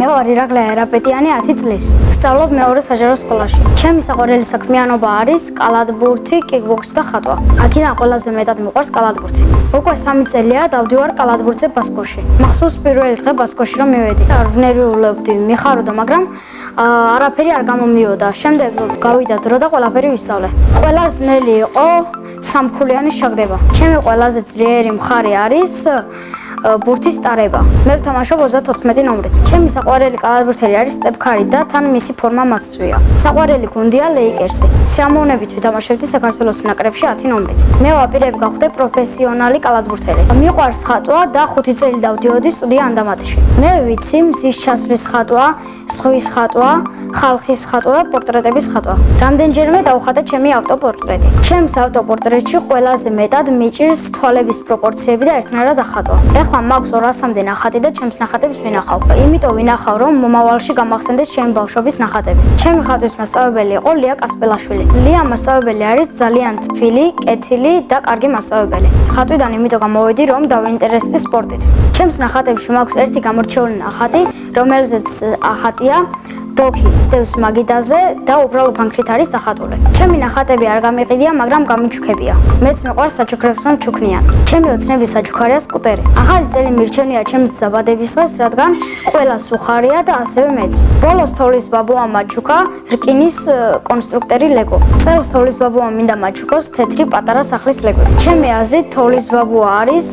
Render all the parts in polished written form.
მე ვარ ირაკლი ერაპეტიანი 10 წლის. ვსწავლობ მეორე საჯარო სკოლაში. ჩემი საყვარელი საქმიანობა არის კალათბურთი, კიკბოქსი და ხატვა. აქედან ყველაზე მეტად მიყვარს კალათბურთი. უკვე 3 წელია დავდივარ კალათბურთზე ბასკოში. მახსოვს პირველი დღე ბასკოში რომ მივედი. ვნერვიულებდი, მიხაროდა, მაგრამ არაფერი არ გამომიოდა. შემდეგ გავიდა დრო და ყველაფერი ვისწავლე. ყველა ძნელი იყო სამქულიანი შაგდება. ჩემი ყველაზე ძლიერი მხარე არის ბურთის ტარება. მე ვთამაშობ 34 ნომრით. ჩემი საყვარელი კალათბურთელი არის სტეფქარი და თან მისი ფორმა მაცვია. საყვარელი გუნდია ლეიკერსი. სიამოვნებით ვთამაშებდი საქართველოს ნაკრებში 10 ნომრით. მე ვაპირებ გავხდე პროფესიონალი კალათბურთელი. მიყვარს ხატვა და 5 წელი დავდიოდი სტუდია ანდამატში. მე ვიცი მზის ჩასვლის ხატვა, ზღვის ხატვა, ხალხის ხატვა და პორტრეტების ხატვა. რამდენჯერმე დავხატე ჩემი ავტოპორტრეტი. ჩემს ავტოპორტრეტში ყველაზე მეტად მიჭირს თვალების პროპორციები და ერთნაირად ახატვა. ეხლა მაქვს 200-მდე ნახატი და ჩემს ნახატებს ვინახავ. იმიტომ ვინახავ, რომ მომავალში გამახსენდეს ჩემი ბავშვობის ნახატები. ჩემი ხატვის მასწავლებელი იყო ლია კასპელაშვილი. ლია მასწავლებელი არის ძალიან თბილი, კეთილი და კარგი მასწავლებელი. ხატვიდან იმიტომ გამოვედი, რომ დავინტერესდი სპორტით. ჩემს ნახატებში მაქვს ერთი გამორჩეული ნახატი, რომელზეც ახატია დოქი დევს მაგიდაზე და უბრალო ფანქრით არის დახატული. ჩემი ნახატები არ გამიყიდია, მაგრამ გამიჩუქებია. მეც მიყვარს საჩუქრებს რომ ჩუქნიან. ჩემი ოცნების საჩუქარია სკუტერი. ახალი წელი მირჩენია ჩემს დაბადების დღეს, რადგან ყველას უხარია და ასევე მეც. ბოლოს თოვლის ბაბუამ მაჩუქა რკინის კონსტრუქტორი ლეგო. წელს თოვლის ბაბუამ მინდა მაჩუქოს თეთრი პატარა სახლის ლეგო. ჩემი აზრით თოვლის ბაბუა არის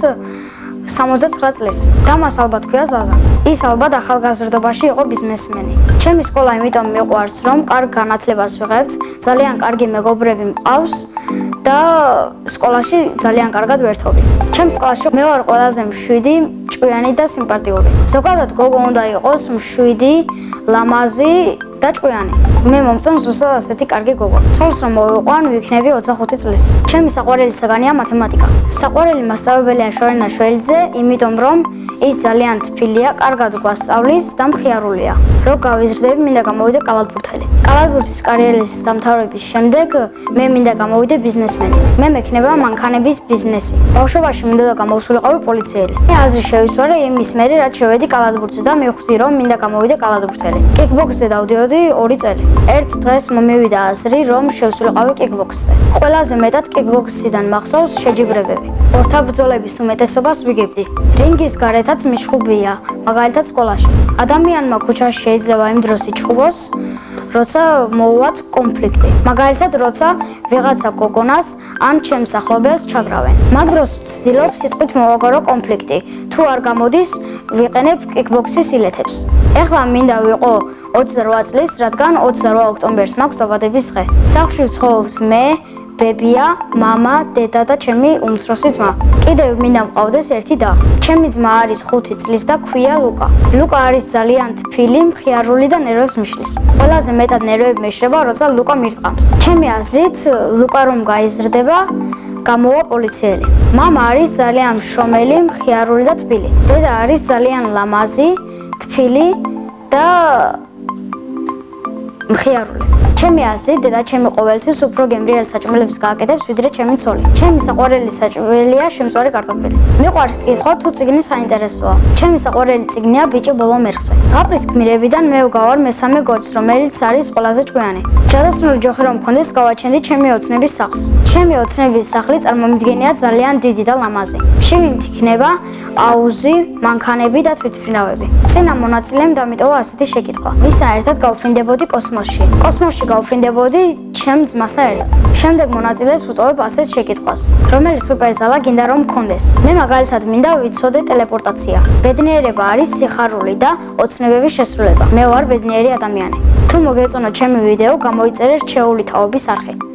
69 წლის და მას ალბათ ქვია ზაზა. ის ალბათ ახალგაზრდობაში იყო ბიზნესმენი. ჩემი სკოლა იმიტომ მიყვარს, რომ კარგ განათლებას ვიღებთ, ძალიან კარგი მეგობრები მყავს და სკოლაში ძალიან კარგად ვერთობი. ჩემ სკოლაში მე ვარ ყველაზე მშვიდი, ჭკვიანი და სიმპათიური. ზოგადად გოგო უნდა იყოს მშვიდი, ლამაზი და ჭკვიანი. მე მომწონს ზუსტად ასეთი კარგი გოგო. ცოლს რომ მოვიყვან, ვიქნები 25 წლის. ჩემი საყვარელი საგანია მათემატიკა. საყვარელი მასწავლებელია შორენა შველიძე, იმიტომ რომ ის ძალიან თბილია, კარგად გვასწავლის და მხიარულია. რო გავიზრდები, მინდა გამოვიდე კალათბურთელი. კალათბურთის კარიერის დამთავრების შემდეგ მე მინდა გამოვიდე ბიზნესმენი. მე მექნება მანქანების ბიზნესი. ბავშვობაში მინდოდა გამოვსულიყავი პოლიციელი. მე აზრი შევიცვალე იმის მერე, რაც შევედი კალათბურთზე და მივხვდი, რომ მინდა გამოვიდე კალათბურთელი. კიკბოქსზე დავდიოდი 2 წელი. ერთ დღეს მომივიდა აზრი, რომ შევსულიყავი კიკბოქსზე. ყველაზე მეტად კიკბოქსიდან მახსოვს შეჯიბრებები. ორთაბრძოლების უმეტესობას ვიგებდი. რინგის გარეთაც მიჩხუბია, მაგალითად სკოლაში. ადამიანმა ქუჩაში შეიძლება იმ დროს იჩხუბოს, როცა მოუვათ კონფლიქტი. მაგალითად, როცა ვიღაცა გოგონას ან ჩემს ახლობელს ჩაგრავენ. მაგ დროს ვცდილობ სიტყვით მოვაგარო კონფლიქტი. თუ არ გამოდის, ვიყენებ კიკბოქსის ილეთებს. ეხლა მინდა ვიყო 28 წლის, რადგან 28 ოქტომბერს მაქვს დაბადების დღე. სახლში ვცხოვრობთ მე, ბებია, მამა, დედა და ჩემი უმცროსი ძმა. კიდევ მინდა მყავდეს ერთი და. ჩემი ძმა არის 5 წლის და ქვია ლუკა. ლუკა არის ძალიან თბილი, მხიარული და ნერვებს მიშლის. ყველაზე მეტად ნერვები მეშრება, როცა ლუკა მირტყამს. ჩემი აზრით, ლუკა რომ გაიზრდება, გამოვა პოლიციელი. მამა არის ძალიან მშრომელი, მხიარული და თბილი. დედა არის ძალიან ლამაზი, თბილი და მხიარული. ჩემი აზრით, დედა ჩემი ყოველთვის უფრო გემრიელ საჭმელებს გააკეთებს, ვიდრე ჩემი ცოლი. ჩემი საყვარელი საჭმელია შემწვარი კარტოფილი. მიყვარს კითხვა, თუ წიგნი საინტერესოა. ჩემი საყვარელი წიგნია ბიჭი ბოლო მერხზე. ზღაპრის გმირებიდან მე ვგავარ მესამე გოჯს, რომელიც არის ყველაზე ჭკვიანი. ჯადოსნური ჯოხი რომ მქონდეს, გავაჩენდი ჩემი ოცნების სახლს. ჩემი ოცნების სახლი წარმომიდგენია ძალიან დიდი და ლამაზი. შიგნით იქნება აუზი, მანქანები და თვითმფრინავები. წინა მონაწილემ დამიტოვა ასეთი შეკითხვა. მისთან ერთად გავფრინდებოდი კოსმოსში. კოსმოსში გავფრინდებოდი ჩემ ძმასთან ერთად. შემდეგ მონაწილეს ვუტოვებ ასეთ შეკითხვას. რომელი სუპერძალა გინდა რომ მქონდეს? მე მაგალითად მინდა ვიცოდე ტელეპორტაცია. ბედნიერება არის სიხარული და ოცნებების შესრულება. მე ვარ ბედნიერი ადამიანი. თუ მოგეწონათ ჩემი ვიდეო, გამოიწერე რჩეული თაობის არხი.